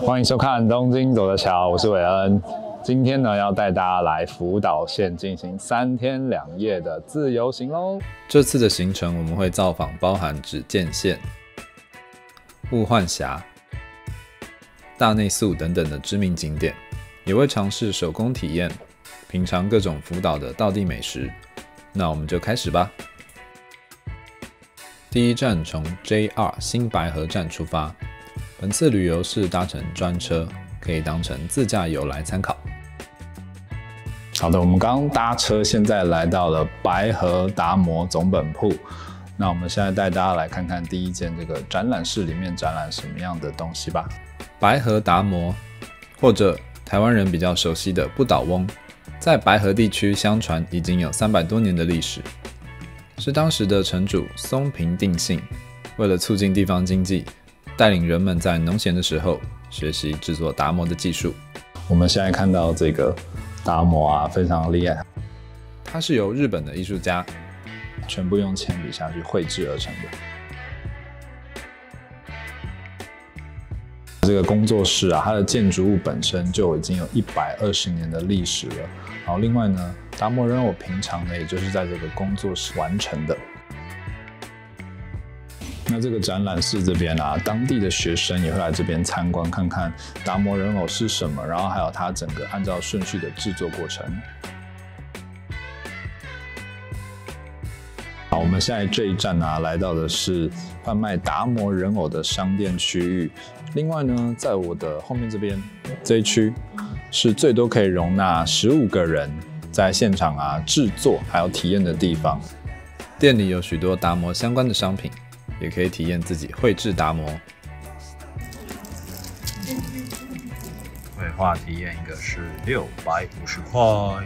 欢迎收看《东京走着瞧》，我是韦恩。今天呢，要带大家来福岛县进行3天2夜的自由行喽。 这次的行程我们会造访包含只见线、雾幻峡、大内宿等等的知名景点，也会尝试手工体验，品尝各种福岛的道地美食。那我们就开始吧。第一站从 JR 新白河站出发，本次旅游是搭乘专车，可以当成自驾游来参考。 好的，我们刚搭车，现在来到了白河达摩总本铺。那我们现在带大家来看看第一间这个展览室里面展览什么样的东西吧。 白河达摩，或者台湾人比较熟悉的不倒翁，在白河地区相传已经有300多年的历史，是当时的城主松平定信为了促进地方经济，带领人们在农闲的时候学习制作达摩的技术。 我们现在看到这个达摩啊，非常厉害， 它是由日本的艺术家全部用铅笔下去绘制而成的。这个工作室啊，它的建筑物本身就已经有120年的历史了。然后另外呢，达摩人偶平常呢，也就是在这个工作室完成的。那这个展览室这边啊，当地的学生也会来这边参观，看看达摩人偶是什么，然后还有它整个按照顺序的制作过程。好，我们现在这一站啊，来到的是贩卖达摩人偶的商店区域。另外呢，在我的后面这边这一区，是最多可以容纳15个人在现场啊制作还有体验的地方。 店里有许多达摩相关的商品，也可以体验自己绘制达摩。 绘画体验一个是650块。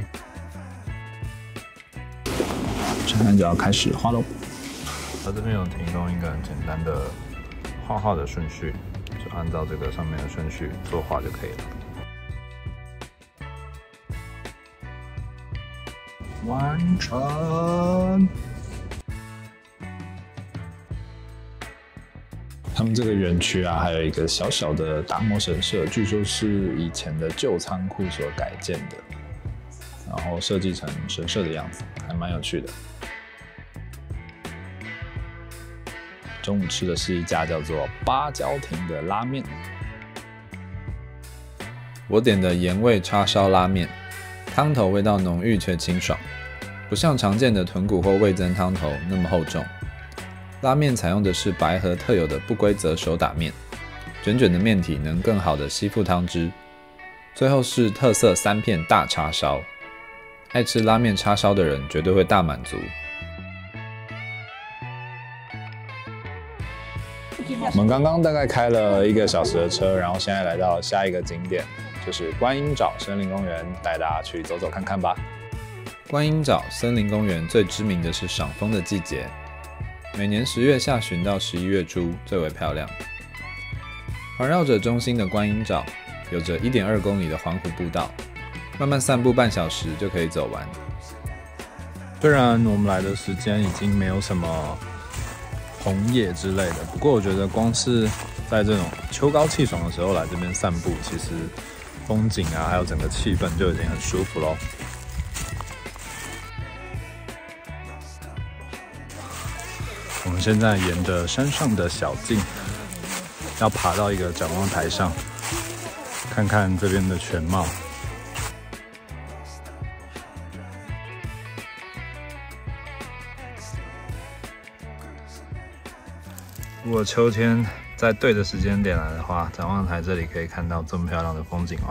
现在就要开始画喽。 它这边有提供一个很简单的画画的顺序，就按照这个上面的顺序作画就可以了。完成。 他们这个园区啊，还有一个小小的达摩神社，据说是以前的旧仓库所改建的，然后设计成神社的样子，还蛮有趣的。中午吃的是一家叫做芭蕉亭的拉面， 我点的盐味叉烧拉面，汤头味道浓郁却清爽，不像常见的豚骨或味噌汤头那么厚重。拉面采用的是白河特有的不规则手打面，卷卷的面体能更好的吸附汤汁。最后是特色3片大叉烧，爱吃拉面叉烧的人绝对会大满足。 我们刚刚大概开了1个小时的车，然后现在来到下一个景点，就是观音沼森林公园，带大家去走走看看吧。 观音沼森林公园最知名的是赏枫的季节，每年10月下旬到11月初最为漂亮。环绕着中心的观音沼，有着1.2公里的环湖步道，慢慢散步半小时就可以走完。 虽然我们来的时间已经没有什么红叶之类的，不过我觉得光是在这种秋高气爽的时候来这边散步，其实风景啊，还有整个气氛就已经很舒服咯。我们现在沿着山上的小径，要爬到一个展望台上，看看这边的全貌。如果秋天在对的时间点来的话，展望台这里可以看到这么漂亮的风景哦。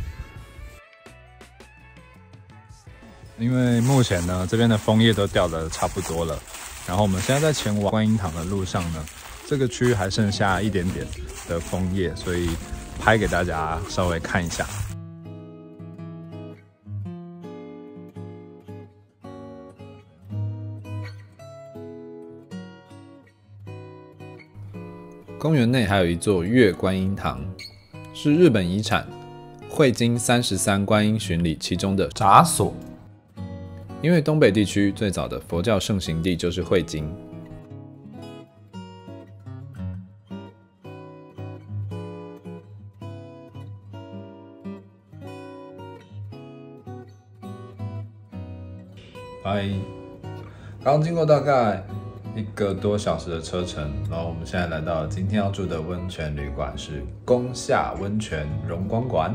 因为目前呢，这边的枫叶都掉得差不多了，然后我们现在在前往观音堂的路上呢，这个区域还剩下一点点的枫叶，所以拍给大家稍微看一下。 公园内还有一座月观音堂，是日本遗产汇金33观音巡礼其中的闸所。因为东北地区最早的佛教盛行地就是汇金， 嗨，刚经过大概1个多小时的车程，然后我们现在来到了今天要住的温泉旅馆，是宫下温泉荣光馆。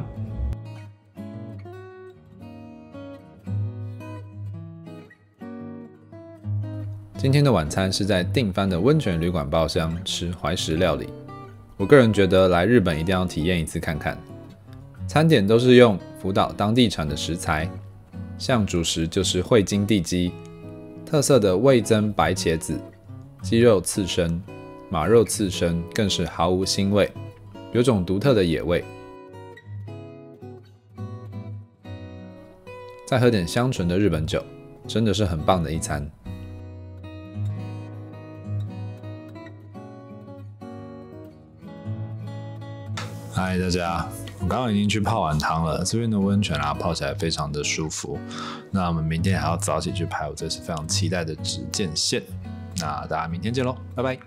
今天的晚餐是在定番的温泉旅馆包厢吃怀石料理。我个人觉得来日本一定要体验一次看看。餐点都是用福岛当地产的食材，像主食就是汇金地鸡，特色的味噌白茄子、鸡肉刺身、马肉刺身更是毫无腥味，有种独特的野味。再喝点香醇的日本酒，真的是很棒的一餐。 嗨，大家，我刚刚已经去泡完汤了。这边的温泉啊，泡起来非常的舒服。那我们明天还要早起去拍我这次非常期待的指剑线。那大家明天见喽，拜拜。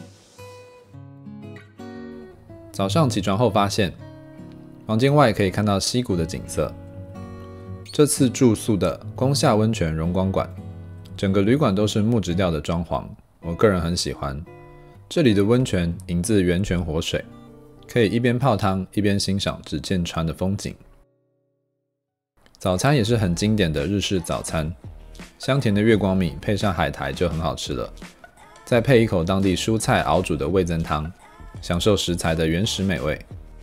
早上起床后发现，房间外可以看到溪谷的景色。这次住宿的宫下温泉荣光馆，整个旅馆都是木质调的装潢，我个人很喜欢。这里的温泉引自源泉活水。可以一边泡汤一边欣赏指剑川的风景。早餐也是很经典的日式早餐，香甜的月光米配上海苔就很好吃了，再配一口当地蔬菜熬煮的味噌汤，享受食材的原始美味。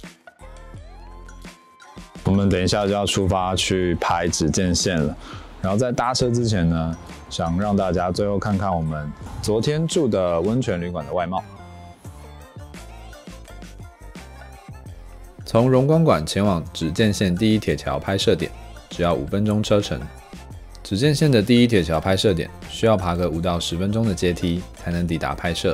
我们等一下就要出发去拍指剑线了，然后在搭车之前呢，想让大家最后看看我们昨天住的温泉旅馆的外貌。 从荣光馆前往指剑线第一铁桥拍摄点，只要5分钟车程。指剑线的第一铁桥拍摄点需要爬个5到10分钟的阶梯才能抵达拍摄。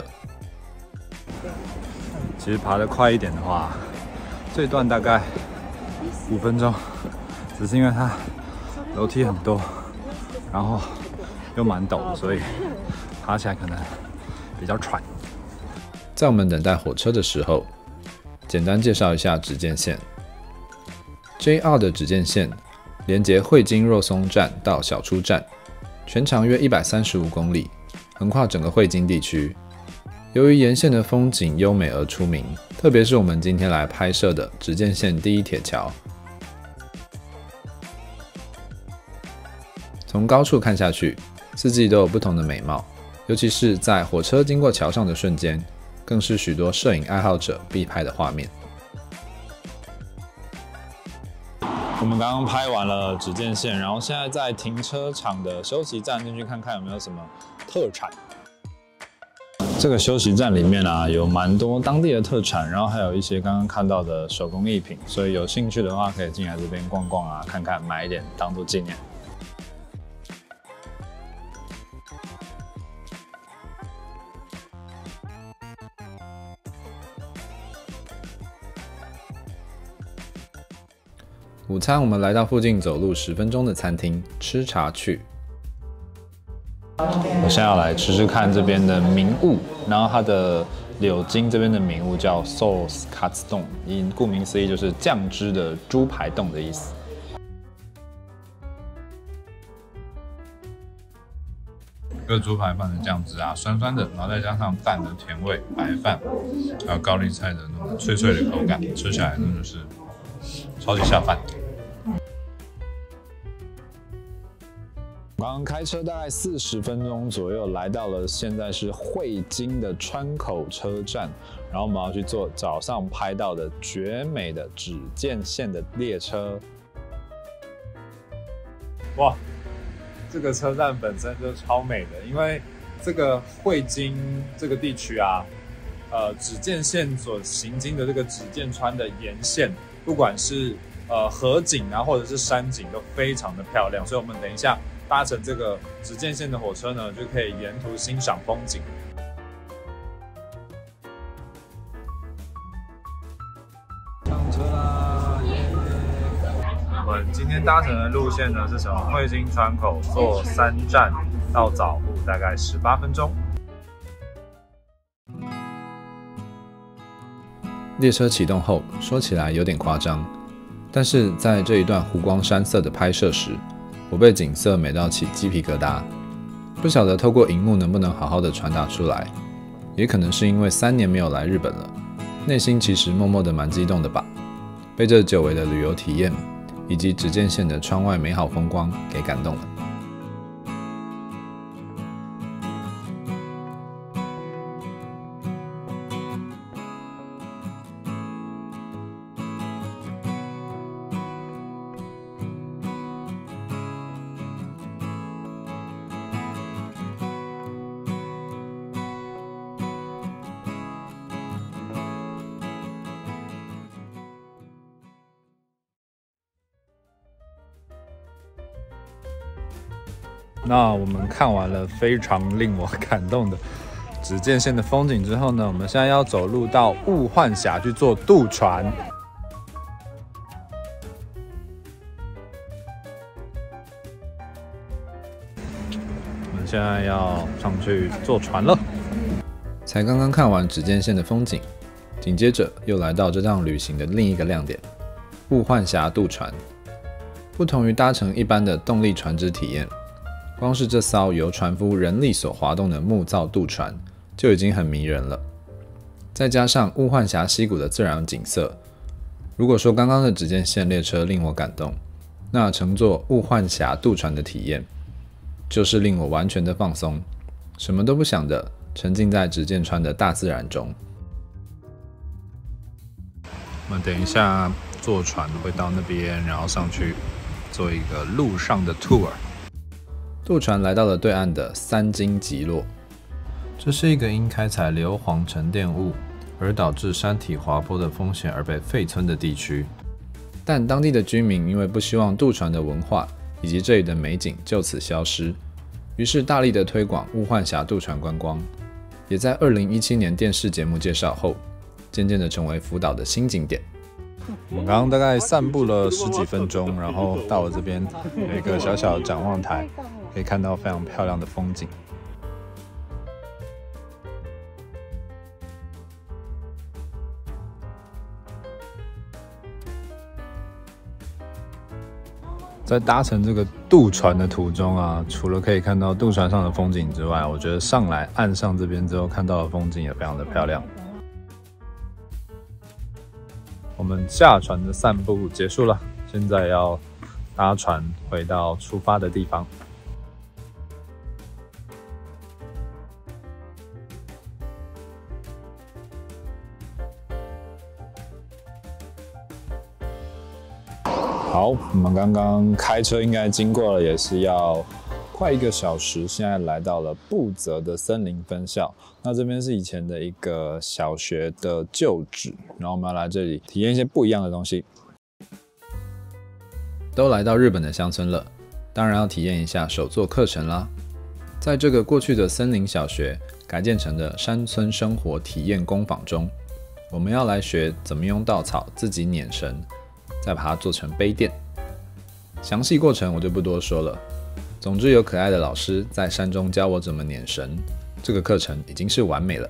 其实爬得快一点的话，这段大概5分钟，只是因为它楼梯很多，然后又蛮陡的，所以爬起来可能比较喘。 在我们等待火车的时候，简单介绍一下指剑线。JR 的指剑线连接汇金若松站到小出站，全长约135公里，横跨整个汇金地区。由于沿线的风景优美而出名，特别是我们今天来拍摄的指剑线第一铁桥。从高处看下去，四季都有不同的美貌，尤其是在火车经过桥上的瞬间，更是许多摄影爱好者必拍的画面。 我们刚刚拍完了指剑线，然后现在在停车场的休息站进去看看有没有什么特产。这个休息站里面啊，有蛮多当地的特产，然后还有一些刚刚看到的手工艺品，所以有兴趣的话可以进来这边逛逛啊，看看，买一点当做纪念。 午餐我们来到附近走路10分钟的餐厅吃茶去。 我现在要来吃吃看这边的名物，然后它的柳津这边的名物叫 Sauce Katsudon， 顾名思义就是酱汁的猪排冻的意思。 这个猪排饭的酱汁啊，酸酸的，然后再加上蛋的甜味、白饭，还有高丽菜的那种脆脆的口感，吃起来真的是超级下饭。 刚刚开车大概40分钟左右，来到了现在是汇金的川口车站，然后我们要去坐早上拍到的绝美的指剑线的列车。 哇，这个车站本身就超美的，因为这个汇金这个地区啊，指剑线所行经的这个指剑川的沿线，不管是河景啊，或者是山景，都非常的漂亮，所以我们等一下搭乘这个指剑线的火车呢，就可以沿途欣赏风景。上车啦！我们今天搭乘的路线呢，是从汇金川口坐3站到早户，大概18分钟。 列车启动后，说起来有点夸张，但是在这一段湖光山色的拍摄时， 我被景色美到起鸡皮疙瘩。不晓得透过荧幕能不能好好的传达出来，也可能是因为3年没有来日本了，内心其实默默的蛮激动的吧，被这久违的旅游体验以及只见线的窗外美好风光给感动了。 那我们看完了非常令我感动的只见线的风景之后呢，我们现在要走路到雾幻峡去坐渡船。我们现在要上去坐船了。 才刚刚看完只见线的风景，紧接着又来到这趟旅行的另一个亮点——雾幻峡渡船。不同于搭乘一般的动力船只体验，光是这艘由船夫人力所划动的木造渡船就已经很迷人了。再加上雾幻峡溪谷的自然景色，如果说刚刚的只见线列车令我感动，那乘坐雾幻峡渡船的体验就是令我完全的放松，什么都不想的沉浸在只见川的大自然中。 我们等一下坐船会到那边，然后上去做一个路上的 tour。 渡船来到了对岸的三津极落，这是一个因开采硫磺沉淀物而导致山体滑坡的风险而被废村的地区。但当地的居民因为不希望渡船的文化以及这里的美景就此消失，于是大力的推广雾幻峡渡船观光，也在2017年电视节目介绍后，渐渐的成为福岛的新景点。 我们刚刚大概散步了10几分钟，然后到了这边有一个小小的展望台，可以看到非常漂亮的风景。在搭乘这个渡船的途中啊，除了可以看到渡船上的风景之外，我觉得上来岸上这边之后看到的风景也非常的漂亮。我们下船的散步结束了，现在要搭船回到出发的地方。好，我们刚刚开车应该经过了，也是要快1个小时。现在来到了布泽的森林分校，那这边是以前的一个小学的旧址，然后我们要来这里体验一些不一样的东西。 都来到日本的乡村了，当然要体验一下手作课程啦。在这个过去的森林小学改建成的山村生活体验工坊中，我们要来学怎么用稻草自己捻绳，再把它做成杯垫。详细过程我就不多说了，总之有可爱的老师在山中教我怎么捻绳，这个课程已经是完美了。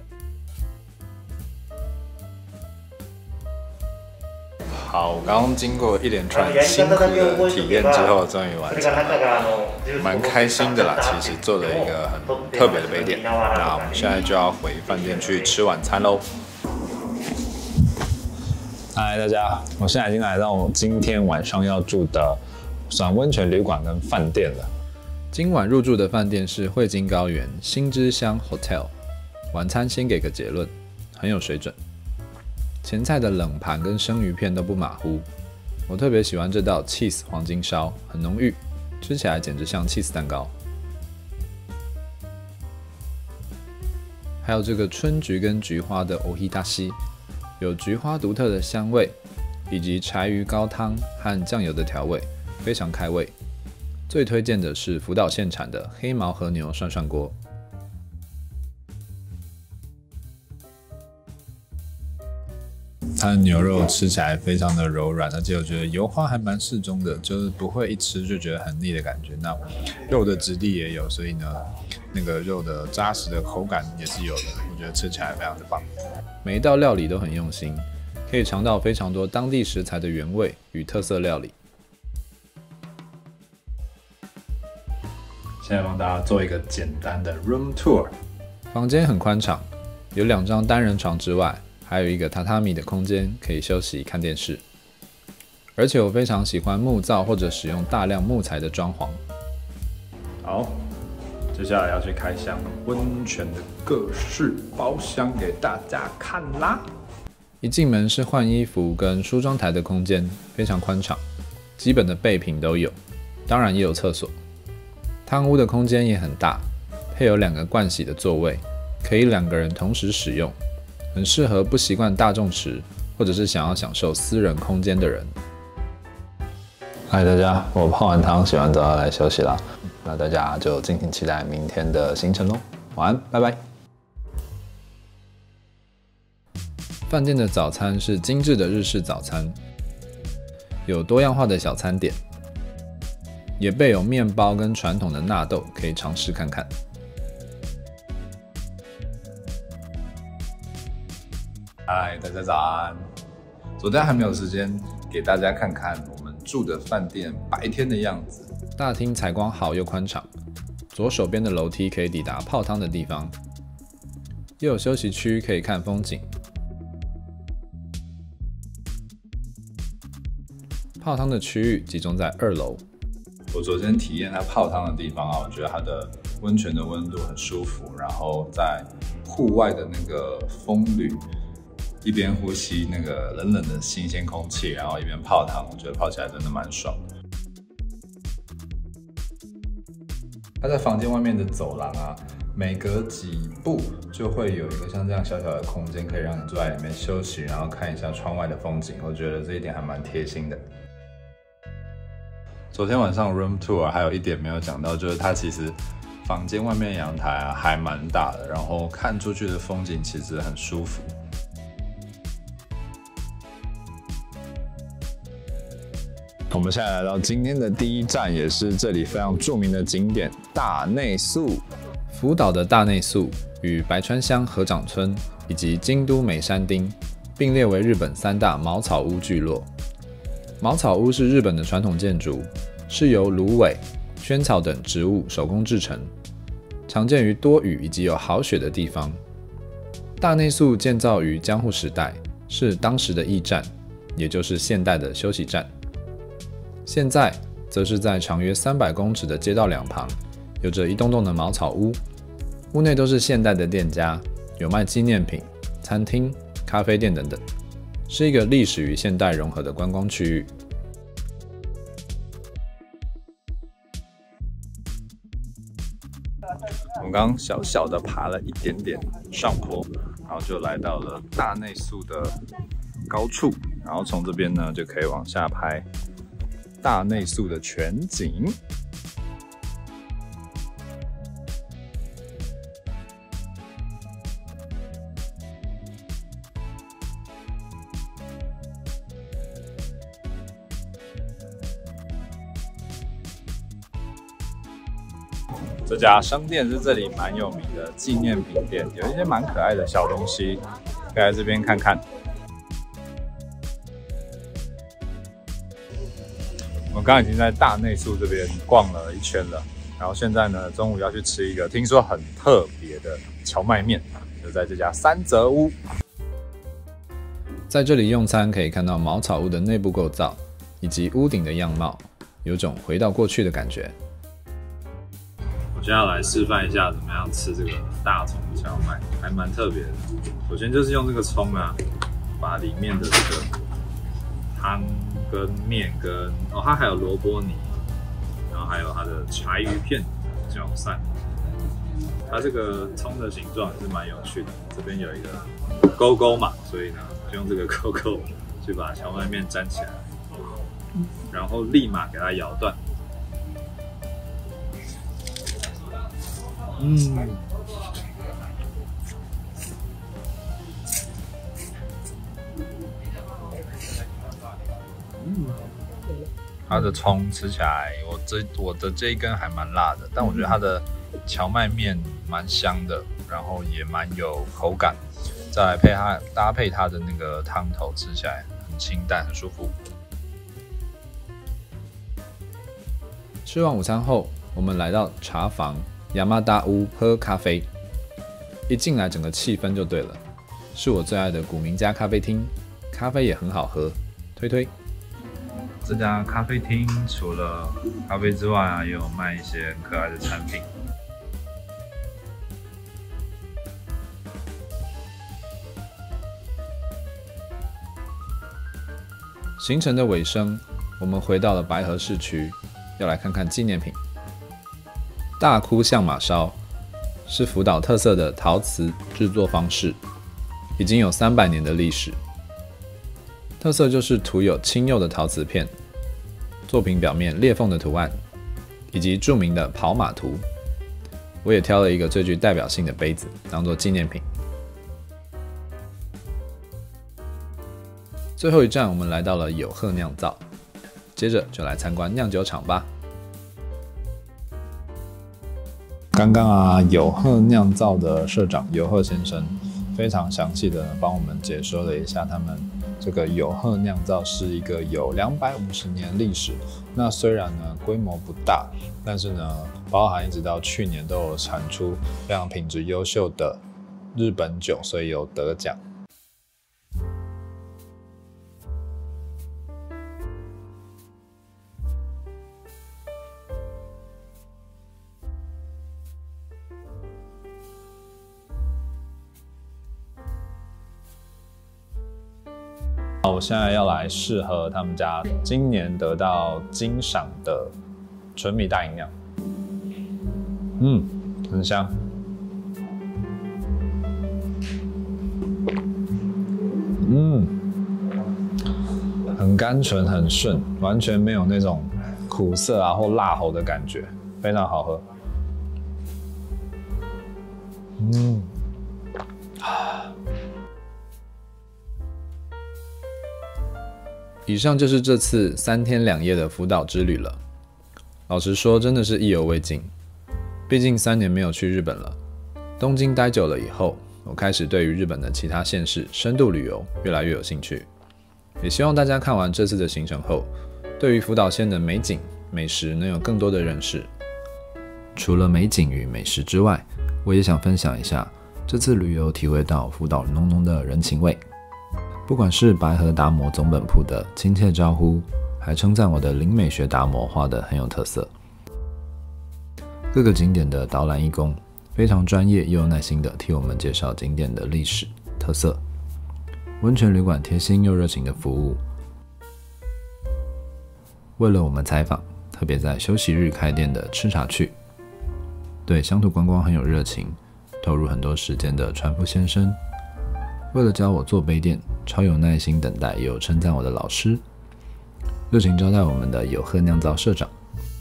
好，刚刚经过一连串辛苦的体验之后，终于完成了，蛮开心的啦。其实做了一个很特别的杯垫，那我们现在就要回饭店去吃晚餐喽。嗨，大家，我现在已经来到我今天晚上要住的爽温泉旅馆跟饭店了。 今晚入住的饭店是汇金高原新之乡 Hotel。晚餐先给个结论，很有水准。前菜的冷盘跟生鱼片都不马虎，我特别喜欢这道 cheese 黄金烧，很浓郁，吃起来简直像 cheese 蛋糕。还有这个春菊跟菊花的 ohidashi， 有菊花独特的香味，以及柴鱼高汤和酱油的调味，非常开胃。最推荐的是福岛县产的黑毛和牛涮涮锅。 它的牛肉吃起来非常的柔软，而且我觉得油花还蛮适中的，就是不会一吃就觉得很腻的感觉。那肉的质地也有，所以呢，那个肉的扎实的口感也是有的，我觉得吃起来非常的棒。 每一道料理都很用心，可以尝到非常多当地食材的原味与特色料理。 现在帮大家做一个简单的 room tour。 房间很宽敞，有2张单人床之外，还有一个榻榻米的空间可以休息看电视。而且我非常喜欢木造或者使用大量木材的装潢。 好，接下来要去开箱温泉的各式包厢给大家看啦。 一进门是换衣服跟梳妆台的空间，非常宽敞，基本的备品都有，当然也有厕所。汤屋的空间也很大，配有2个盥洗的座位，可以2个人同时使用，很适合不习惯大众池或者是想要享受私人空间的人。 嗨，大家，我泡完汤，洗完澡要来休息啦。那大家就敬请期待明天的行程咯。晚安，拜拜。 饭店的早餐是精致的日式早餐，有多样化的小餐点，也备有面包跟传统的纳豆，可以尝试看看。 嗨，大家早安。昨天还没有时间给大家看看我们住的饭店白天的样子。 大厅采光好又宽敞，左手边的楼梯可以抵达泡汤的地方，又有休息区可以看风景。泡汤的区域集中在2楼。 我昨天体验它泡汤的地方啊，我觉得它的温泉的温度很舒服，然后在户外的那个风旅，一边呼吸那个冷冷的新鲜空气，然后一边泡汤，我觉得泡起来真的蛮爽的。它在房间外面的走廊啊，每隔几步就会有一个像这样小小的空间，可以让你坐在里面休息，然后看一下窗外的风景。我觉得这一点还蛮贴心的。昨天晚上 room tour 还有一点没有讲到，就是它其实房间外面阳台啊还蛮大的，然后看出去的风景其实很舒服。 我们现在来到今天的第一站，也是这里非常著名的景点大内宿。 福岛的大内宿与白川乡合掌村以及京都美山町并列为日本3大茅草屋聚落。茅草屋是日本的传统建筑，是由芦苇、萱草等植物手工制成，常见于多雨以及有好雪的地方。大内宿建造于江户时代，是当时的驿站，也就是现代的休息站。现在则是在长约300公尺的街道2旁，有着一栋栋的茅草屋，屋内都是现代的店家，有卖纪念品、餐厅、咖啡店等等，是一个历史与现代融合的观光区域。 我们刚刚小小的爬了一点点上坡，然后就来到了大内宿的高处，然后从这边呢就可以往下拍大内宿的全景。这家商店是这里蛮有名的纪念品店，有一些蛮可爱的小东西，可以来这边看看。我们刚刚已经在大内宿这边逛了一圈了，然后现在呢，中午要去吃一个听说很特别的荞麦面，就在这家三泽屋。 在这里用餐可以看到茅草屋的内部构造以及屋顶的样貌，有种回到过去的感觉。 我现在要来示范一下怎么样吃这个大葱荞麦，还蛮特别的。首先就是用这个葱啊，把里面的这个汤跟面跟它还有萝卜泥，然后还有它的柴鱼片搅散。它这个葱的形状也是蛮有趣的，这边有一个勾勾嘛，所以呢就用这个勾勾去把荞麦面粘起来，然后立马给它咬断。它的葱吃起来，我的这一根还蛮辣的，但我觉得它的荞麦面蛮香的，然后也蛮有口感，再来搭配它的那个汤头，吃起来很清淡，很舒服。 吃完午餐后， 我们来到茶房亚麻达屋喝咖啡。一进来整个气氛就对了，是我最爱的古民家咖啡厅，咖啡也很好喝，推推。 这家咖啡厅除了咖啡之外啊，也有卖一些很可爱的产品。 行程的尾声，我们回到了白河市区，要来看看纪念品。大窟象马烧是福岛特色的陶瓷制作方式，已经有300年的历史。特色就是涂有青釉的陶瓷片，作品表面裂缝的图案，以及著名的跑马图。我也挑了一个最具代表性的杯子当做纪念品。最后一站，我们来到了有鹤酿造，接着就来参观酿酒厂吧。 刚刚啊，有鹤酿造的社长有鹤先生非常详细的帮我们解说了一下他们这个有鹤酿造是一个有250年历史。那虽然呢规模不大，但是呢包含一直到去年都有产出非常品质优秀的日本酒，所以有得奖。我现在要来试喝他们家今年得到金赏的纯米大吟酿，很香。很甘醇，很顺，完全没有那种苦涩啊或辣喉的感觉，非常好喝。 以上就是这次3天2夜的福岛之旅了。老实说，真的是意犹未尽。毕竟3年没有去日本了，东京待久了以后，我开始对于日本的其他县市深度旅游越来越有兴趣。也希望大家看完这次的行程后，对于福岛县的美景、美食能有更多的认识。除了美景与美食之外，我也想分享一下这次旅游体会到福岛浓浓的人情味。不管是白河达摩总本铺的亲切招呼，还称赞我的林美学达摩画得很有特色。各个景点的导览义工非常专业又有耐心地替我们介绍景点的历史特色。温泉旅馆贴心又热情的服务，为了我们采访，特别在休息日开店的吃茶趣。对乡土观光很有热情，投入很多时间的船夫先生，为了教我做杯垫，超有耐心等待又称赞我的老师，热情招待我们的有鹤酿造社长，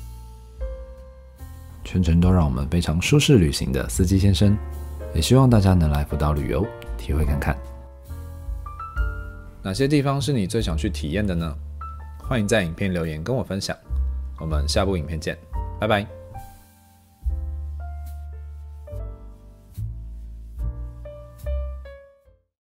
全程都让我们非常舒适旅行的司机先生，也希望大家能来福岛旅游，体会看看。哪些地方是你最想去体验的呢？欢迎在影片留言跟我分享。我们下部影片见，拜拜。